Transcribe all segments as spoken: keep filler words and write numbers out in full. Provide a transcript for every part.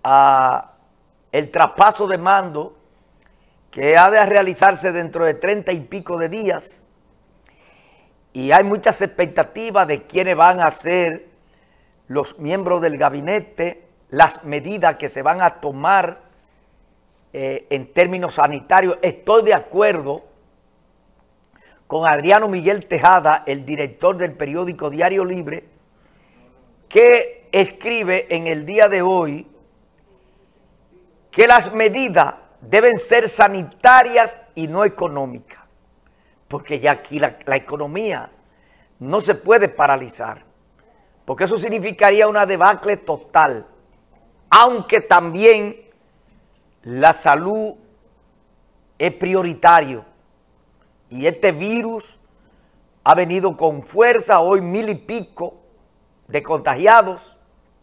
a el traspaso de mando que ha de realizarse dentro de treinta y pico de días, y hay muchas expectativas de quiénes van a ser los miembros del gabinete, las medidas que se van a tomar eh, en términos sanitarios. Estoy de acuerdo con Adriano Miguel Tejada, el director del periódico Diario Libre, que escribe en el día de hoy que las medidas deben ser sanitarias y no económicas, porque ya aquí la, la economía no se puede paralizar, porque eso significaría una debacle total, aunque también la salud es prioritario, y este virus ha venido con fuerza, hoy mil y pico de contagiados,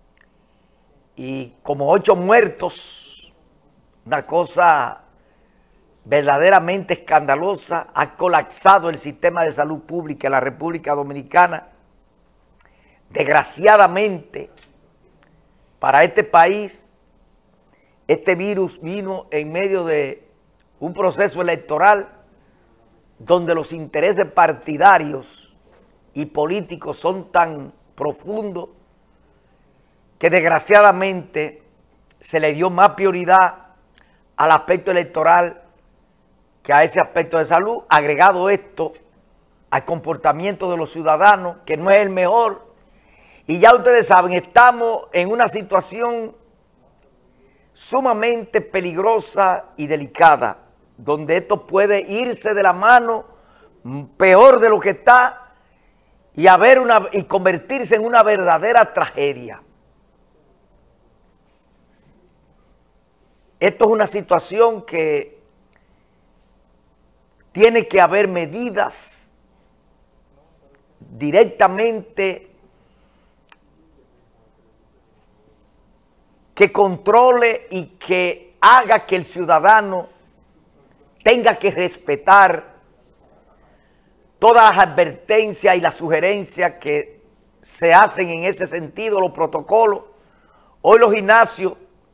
y como ocho muertos, una cosa verdaderamente escandalosa. Ha colapsado el sistema de salud pública en la República Dominicana. Desgraciadamente, para este país, este virus vino en medio de un proceso electoral donde los intereses partidarios y políticos son tan profundos que desgraciadamente se le dio más prioridad al aspecto electoral que a ese aspecto de salud, agregado esto al comportamiento de los ciudadanos, que no es el mejor. Y ya ustedes saben, estamos en una situación sumamente peligrosa y delicada, donde esto puede irse de la mano peor de lo que está y, haber una, y convertirse en una verdadera tragedia. Esto es una situación que tiene que haber medidas directamente que controle y que haga que el ciudadano tenga que respetar todas las advertencias y las sugerencias que se hacen en ese sentido, los protocolos. Hoy los gimnasios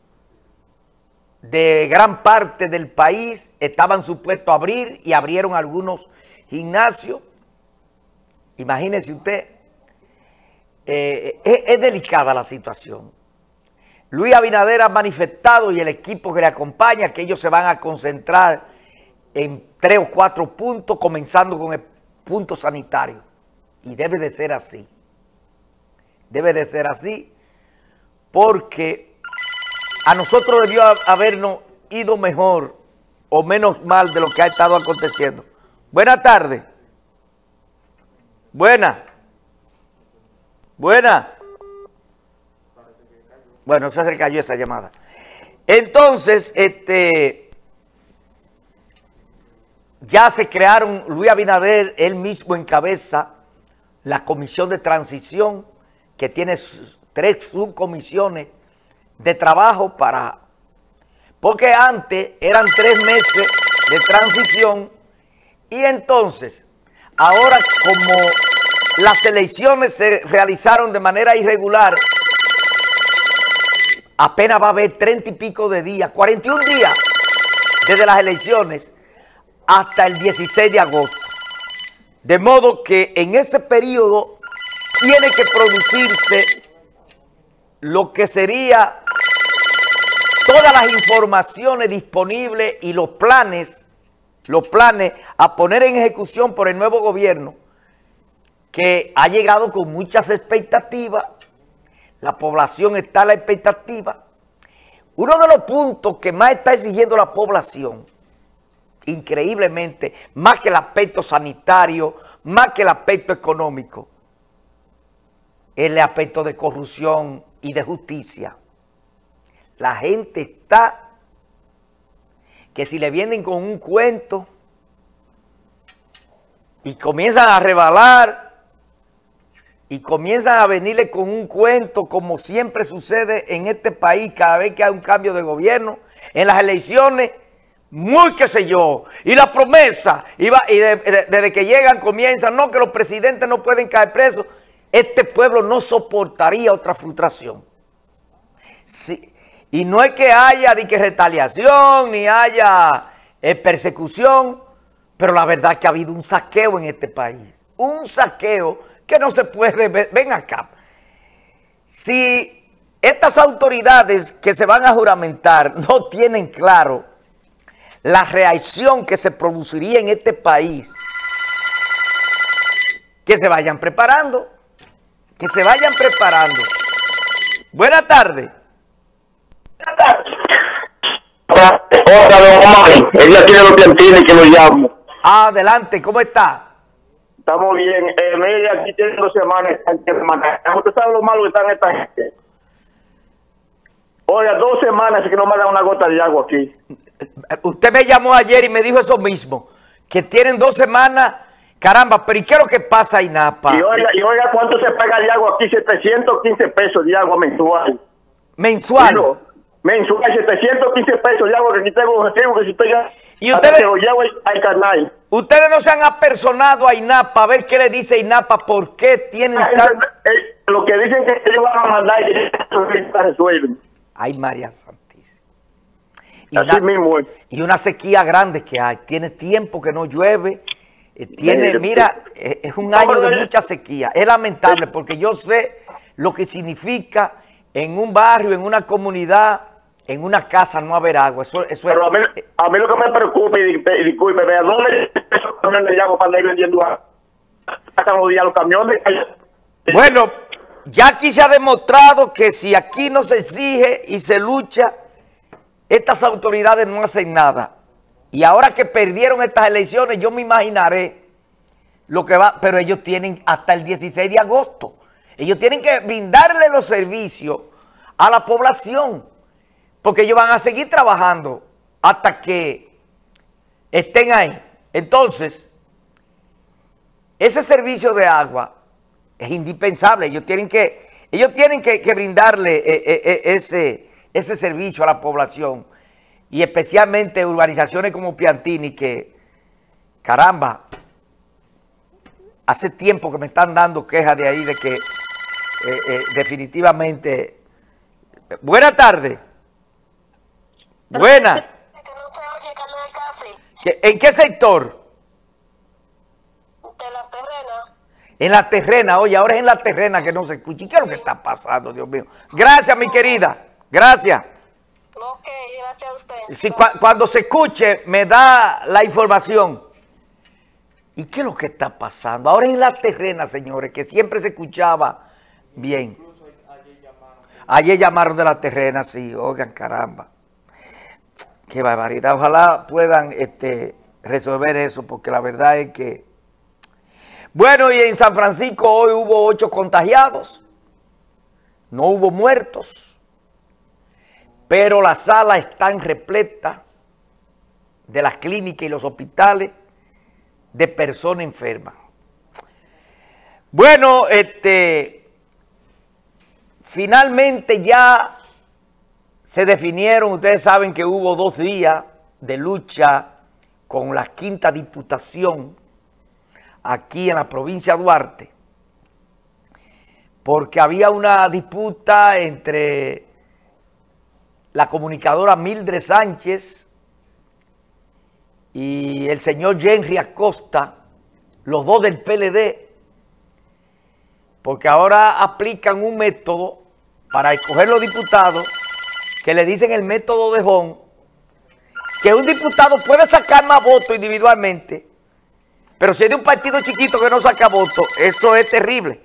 de gran parte del país estaban supuestos a abrir y abrieron algunos gimnasios. Imagínese usted, eh, es, es delicada la situación. Luis Abinader ha manifestado, y el equipo que le acompaña, que ellos se van a concentrar en tres o cuatro puntos, comenzando con el punto sanitario. Y debe de ser así. Debe de ser así porque a nosotros debió habernos ido mejor o menos mal de lo que ha estado aconteciendo. Buenas tardes. Buenas. Buenas. Bueno, se le cayó esa llamada. Entonces, este, ya se crearon, Luis Abinader, él mismo encabeza la comisión de transición, que tiene tres subcomisiones de trabajo para, porque antes eran tres meses de transición, y entonces, ahora como las elecciones se realizaron de manera irregular, apenas va a haber treinta y pico de días, cuarenta y un días desde las elecciones hasta el dieciséis de agosto. De modo que en ese periodo tiene que producirse lo que sería todas las informaciones disponibles y los planes, los planes a poner en ejecución por el nuevo gobierno, que ha llegado con muchas expectativas. La población está a la expectativa. Uno de los puntos que más está exigiendo la población, increíblemente, más que el aspecto sanitario, más que el aspecto económico, es el aspecto de corrupción y de justicia. La gente está que si le vienen con un cuento y comienzan a rebalar y comienzan a venirle con un cuento, como siempre sucede en este país cada vez que hay un cambio de gobierno, en las elecciones, muy qué sé yo, y la promesa, y, va, y de, de, desde que llegan comienzan, no, que los presidentes no pueden caer presos. Este pueblo no soportaría otra frustración. Sí, Y no es que haya ni que retaliación, ni haya eh, persecución, pero la verdad es que ha habido un saqueo en este país. Un saqueo que no se puede ver. Ven acá. Si estas autoridades que se van a juramentar no tienen claro la reacción que se produciría en este país, que se vayan preparando, que se vayan preparando. Buenas tardes. Hola, don Omar. El día tiene los Piantini que lo llamo. Adelante, ¿cómo está? Estamos bien. Eh, mire, aquí tiene dos semanas. ¿Usted sabe lo malo que están esta gente? Oiga, dos semanas que no me dan una gota de agua aquí. Usted me llamó ayer y me dijo eso mismo, que tienen dos semanas. Caramba, pero ¿y qué es lo que pasa ahí, Napa? Y oiga, y oiga ¿cuánto se paga de agua aquí? setecientos quince pesos de agua mensual. ¿Mensual? Digo, mensual, setecientos quince pesos de agua, que aquí tengo un recibo que si usted ya... ¿Y ustedes, lo llevo al canal? ustedes no se han apersonado a INAPA a ver qué le dice INAPA, por qué tienen tan... Eh, lo que dicen que ellos van a mandar y que se resuelven. Ay, María Santísima. Y Así una, mismo es. y una sequía grande que hay. Tiene tiempo que no llueve. Eh, tiene, Mire, mira, eh, es un año de mucha sequía. Es lamentable porque yo sé lo que significa en un barrio, en una comunidad, en una casa no haber agua. Eso, eso Pero es, a mí, a mí lo que me preocupa, y, y disculpe, ¿a dónde esos camiones de agua para ir vendiendo agua? Sacan los días los camiones. Bueno, ya aquí se ha demostrado que si aquí no se exige y se lucha, estas autoridades no hacen nada. Y ahora que perdieron estas elecciones, yo me imaginaré lo que va, pero ellos tienen hasta el dieciséis de agosto. Ellos tienen que brindarle los servicios a la población, porque ellos van a seguir trabajando hasta que estén ahí. Entonces, ese servicio de agua es indispensable. Ellos tienen que, ellos tienen que, que brindarle eh, eh, ese, ese servicio a la población. Y especialmente urbanizaciones como Piantini, que, caramba, hace tiempo que me están dando quejas de ahí de que eh, eh, definitivamente... Buenas tardes. Buenas. ¿En qué sector? De la terrena. En la terrena, oye, ahora es en la terrena que no se escucha. ¿Y qué es lo que está pasando, Dios mío? Gracias, mi querida. Gracias. Ok, gracias a usted. Si, cu cuando se escuche, me da la información. ¿Y qué es lo que está pasando? Ahora en la terrena, señores, que siempre se escuchaba bien. Ayer llamaron de la terrena, sí, oigan, caramba. Qué barbaridad. Ojalá puedan este, resolver eso, porque la verdad es que... Bueno, y en San Francisco hoy hubo ocho contagiados. No hubo muertos. Pero las salas están repletas de las clínicas y los hospitales de personas enfermas. Bueno, este, finalmente ya se definieron, ustedes saben que hubo dos días de lucha con la quinta diputación aquí en la provincia de Duarte, porque había una disputa entre la comunicadora Mildred Sánchez y el señor Henry Acosta, los dos del P L D, porque ahora aplican un método para escoger los diputados que le dicen el método de Hon, que un diputado puede sacar más votos individualmente, pero si es de un partido chiquito que no saca votos, eso es terrible.